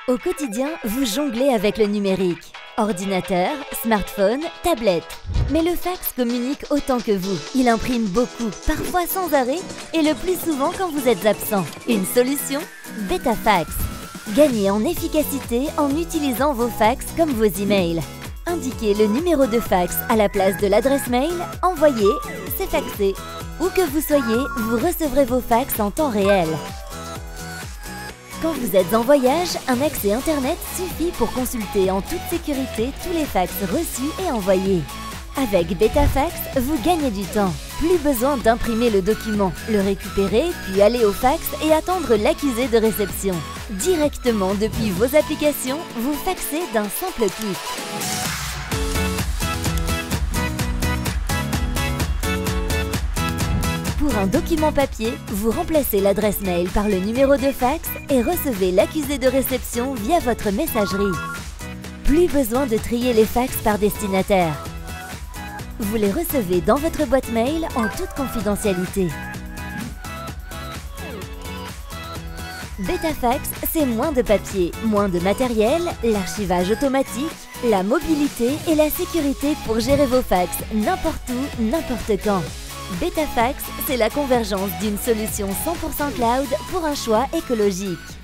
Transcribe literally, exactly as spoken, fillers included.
Au quotidien, vous jonglez avec le numérique. Ordinateur, smartphone, tablette. Mais le fax communique autant que vous. Il imprime beaucoup, parfois sans arrêt, et le plus souvent quand vous êtes absent. Une solution ? BetaFax. Gagnez en efficacité en utilisant vos fax comme vos emails. Indiquez le numéro de fax à la place de l'adresse mail, envoyez, c'est faxé. Où que vous soyez, vous recevrez vos fax en temps réel. Quand vous êtes en voyage, un accès Internet suffit pour consulter en toute sécurité tous les fax reçus et envoyés. Avec BetaFax, vous gagnez du temps. Plus besoin d'imprimer le document, le récupérer, puis aller au fax et attendre l'accusé de réception. Directement depuis vos applications, vous faxez d'un simple clic. Pour un document papier, vous remplacez l'adresse mail par le numéro de fax et recevez l'accusé de réception via votre messagerie. Plus besoin de trier les fax par destinataire. Vous les recevez dans votre boîte mail en toute confidentialité. BetaFax, c'est moins de papier, moins de matériel, l'archivage automatique, la mobilité et la sécurité pour gérer vos fax n'importe où, n'importe quand. BetaFax, c'est la convergence d'une solution cent pour cent cloud pour un choix écologique.